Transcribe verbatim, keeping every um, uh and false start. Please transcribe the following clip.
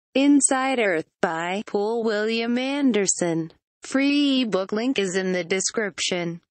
Inside Earth by Paul William Anderson. Free ebook link is in the description.